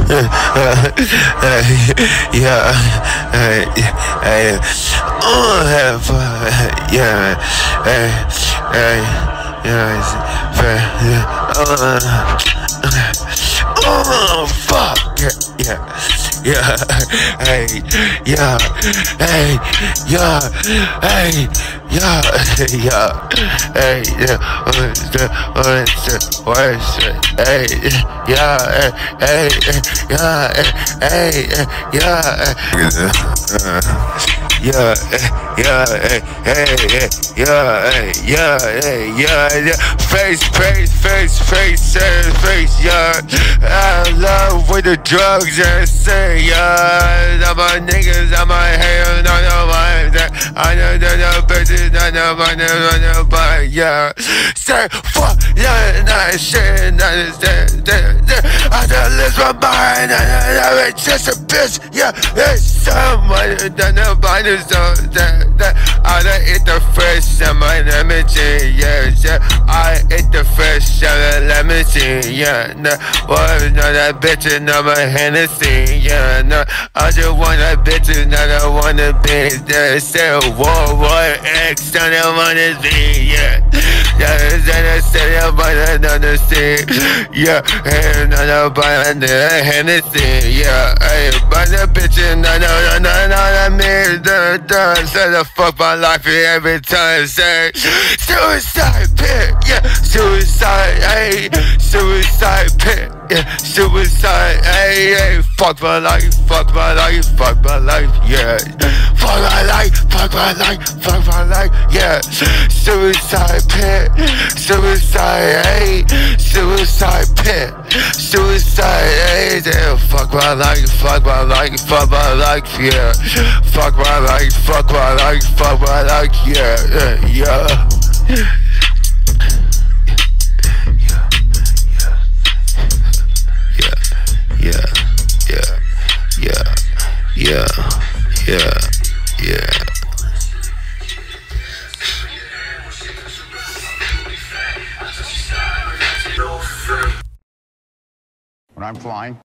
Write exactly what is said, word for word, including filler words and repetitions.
yeah, hey, hey, oh, have, yeah, hey, hey, yeah, oh, fuck, yeah, yeah, hey, yeah, hey, yeah, hey, yeah, yeah, hey, yeah, what's the, what's the, what's the, hey, yeah, hey, yeah, hey, yeah, yeah, yeah, hey, hey, yeah, hey, yeah, hey, yeah, yeah, face, face, face, face, face, yeah, I love with the drugs and say, yeah, all my niggas, all my hair, no, no, my, I know, no, no, bitches, no, no, no, no, no, but, yeah, say, fuck, yeah, nah, shit, nah, I just lose my mind, and it's just a bitch, yeah, it's someone, that nobody so that, that, I done eat the fish, and my lemon tea, yeah, yeah, I eat the fish, and the lemon tea, yeah, no, was not that bitch, and no, my Hennessy, yeah, no, I just want that bitch, and I don't wanna be there, say, war, war, X, I don't wanna see, yeah, yeah, and I said, I wanna understand, yeah, and I know by the Hennessy, yeah, hey, but the bitch, and I know, I know, I mean, the, the, say the fuck my life every time, say, suicide pit, yeah, suicide, hey, suicide pit, yeah, suicide, hey, hey, fuck my life, fuck my life, fuck my life, yeah, fuck my life, fuck my life, fuck my life, yeah, suicide pit, suicide, hey, suicide pit, suicide, hey, damn, fuck my life, fuck my life, fuck my life, yeah, fuck my life, fuck my life, fuck my life, yeah, yeah, yeah. Yeah, yeah, yeah, yeah, yeah, yeah. When I'm flying,